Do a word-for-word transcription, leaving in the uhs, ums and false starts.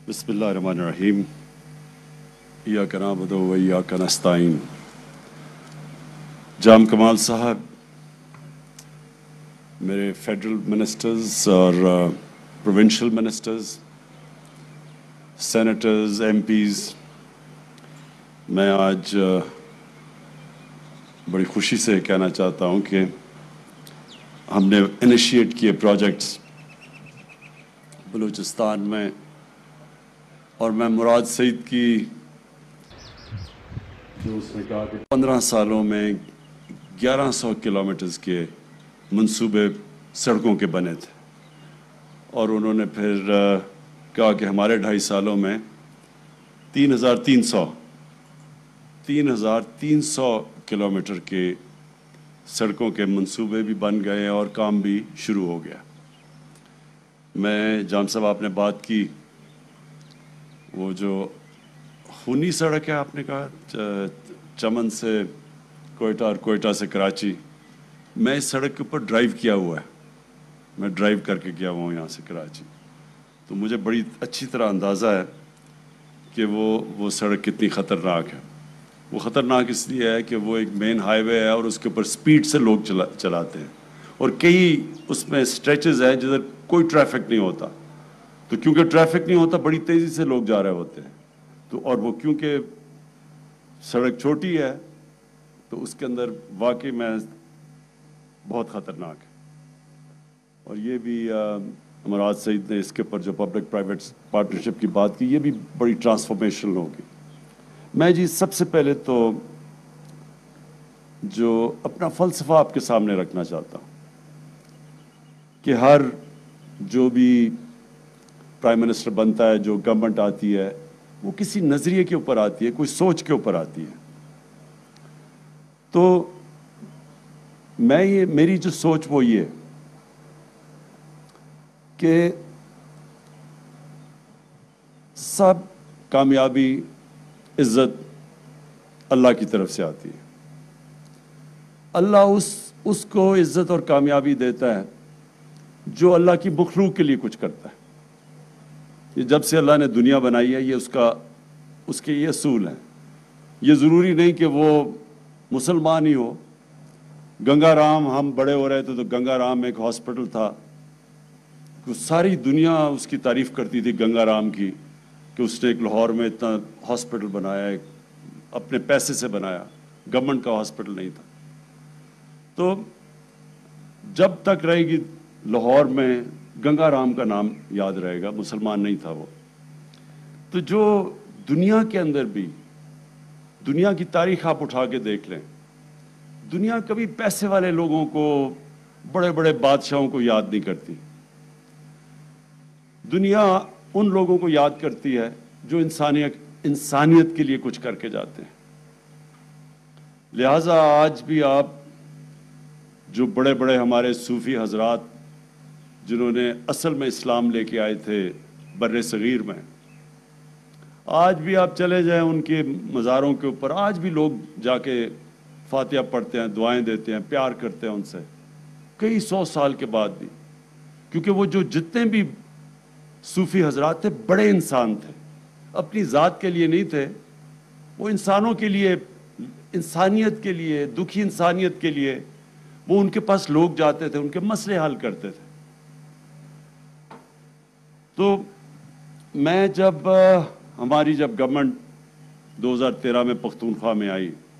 بسم اللہ الرحمن الرحیم ایاک نعبد و ایاک نستعین. جام کمال صاحب، میرے فیڈرل منسٹرز اور provincial ministers, senators, MPs, میں آج بڑی خوشی سے کہنا چاہتا ہوں کہ ہم نے انیشیٹ کیے پروجیکٹس بلوچستان میں، اور میں مراد سعید کی جو اس نے کہا کہ پندرہ سالوں میں گیارہ سو کلومیٹرز کے منصوبے سڑکوں کے بنے تھے، اور انہوں نے پھر کہا کہ ہمارے ڈھائی سالوں میں تین ہزار تین سو تین ہزار تین سو کلومیٹر کے سڑکوں کے منصوبے بھی بن گئے اور کام بھی شروع ہو گیا. میں جام صاحب، آپ نے بات کی وہ جو خونی سڑک ہے، آپ نے کہا چمن سے کوئٹہ اور کوئٹہ سے کراچی، میں اس سڑک کے اوپر ڈرائیو کیا ہوا ہے. میں ڈرائیو کر کے گیا ہوں یہاں سے کراچی، تو مجھے بڑی اچھی طرح اندازہ ہے کہ وہ وہ سڑک کتنی خطرناک ہے. وہ خطرناک اس لیے ہے کہ وہ ایک مین ہائی وے ہے اور اس کے اوپر سپیڈ سے لوگ چلا چلاتے ہیں، اور کئی اس میں سٹریچز ہیں جدھر کوئی ٹریفک نہیں ہوتا. تو کیونکہ ٹریفک نہیں ہوتا، بڑی تیزی سے لوگ جا رہے ہوتے ہیں. تو اور وہ کیونکہ سڑک چھوٹی ہے تو اس کے اندر واقعی میں بہت خطرناک ہے. اور یہ بھی مراد سعید نے اس کے اوپر جو پبلک پرائیویٹ پارٹنرشپ کی بات کی، یہ بھی بڑی ٹرانسفارمیشنل ہوگی. میں جی سب سے پہلے تو جو اپنا فلسفہ آپ کے سامنے رکھنا چاہتا ہوں کہ ہر جو بھی پرائم منسٹر بنتا ہے، جو گورنمنٹ آتی ہے، وہ کسی نظریے کے اوپر آتی ہے، کوئی سوچ کے اوپر آتی ہے. تو میں یہ میری جو سوچ وہ یہ کہ سب کامیابی، عزت اللہ کی طرف سے آتی ہے. اللہ اس اس کو عزت اور کامیابی دیتا ہے جو اللہ کی مخلوق کے لیے کچھ کرتا ہے. یہ جب سے اللہ نے دنیا بنائی ہے، یہ اس کا اس کے یہ اصول ہیں. یہ ضروری نہیں کہ وہ مسلمان ہی ہو. گنگا رام، ہم بڑے ہو رہے تھے تو گنگا رام ایک ہاسپٹل تھا، ساری دنیا اس کی تعریف کرتی تھی گنگا رام کی، کہ اس نے ایک لاہور میں اتنا ہاسپٹل بنایا، ایک اپنے پیسے سے بنایا، گورنمنٹ کا ہاسپٹل نہیں تھا. تو جب تک رہے گی لاہور میں گنگا رام کا نام یاد رہے گا، مسلمان نہیں تھا وہ. تو جو دنیا کے اندر بھی، دنیا کی تاریخ آپ اٹھا کے دیکھ لیں، دنیا کبھی پیسے والے لوگوں کو، بڑے بڑے بادشاہوں کو یاد نہیں کرتی. دنیا ان لوگوں کو یاد کرتی ہے جو انسانیت انسانیت کے لیے کچھ کر کے جاتے ہیں. لہٰذا آج بھی آپ جو بڑے بڑے ہمارے صوفی حضرات جنہوں نے اصل میں اسلام لے کے آئے تھے بر صغیر میں، آج بھی آپ چلے جائیں ان کے مزاروں کے اوپر، آج بھی لوگ جا کے فاتحہ پڑھتے ہیں، دعائیں دیتے ہیں، پیار کرتے ہیں ان سے، کئی سو سال کے بعد بھی. کیونکہ وہ جو جتنے بھی صوفی حضرات تھے، بڑے انسان تھے، اپنی ذات کے لیے نہیں تھے، وہ انسانوں کے لیے، انسانیت کے لیے، دکھی انسانیت کے لیے وہ ان کے پاس لوگ جاتے تھے، ان کے مسئلے حل کرتے تھے. تو میں جب ہماری جب گورنمنٹ دو ہزار تیرہ میں پختونخوا میں آئی،